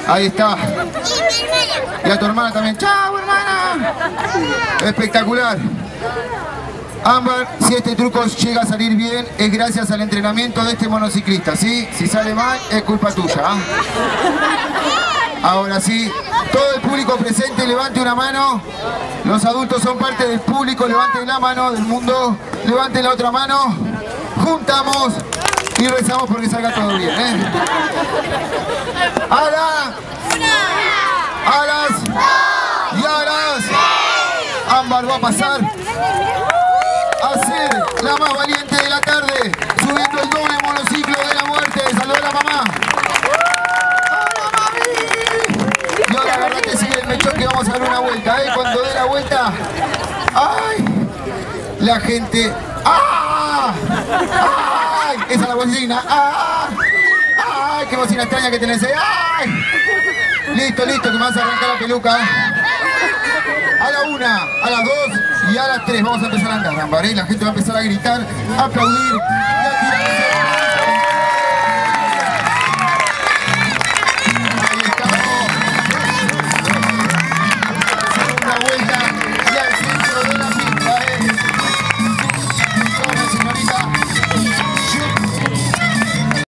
Ahí está. Y a tu hermana también. ¡Chao, hermana! Espectacular. Ámbar, si este truco llega a salir bien, es gracias al entrenamiento de este monociclista, ¿sí? Si sale mal, es culpa tuya, ¿eh? Ahora sí, todo el público presente, levante una mano. Los adultos son parte del público, levanten la mano del mundo, levanten la otra mano. Juntamos y rezamos porque salga todo bien, ¿eh? ¡Alas! Y alas. Ámbar va a pasar a ser la más valiente de la tarde, subiendo el doble monociclo de la muerte. Saluda a la mamá. ¡Hola, mami! Y ahora agarrate, sigue el mechón que vamos a dar una vuelta, ¿eh? Cuando dé la vuelta, ¡ay! La gente, ¡ah! ¡Ay! Esa es la bocina, ¡ah! ¡Ay! ¡Qué bocina extraña que tenés! ¡Ay! Listo, que me vas a arrancar la peluca. A la 1, a las 2 y a las 3 vamos a empezar a andar, Ámbar, ¿eh? La gente va a empezar a gritar, a aplaudir y a tirar.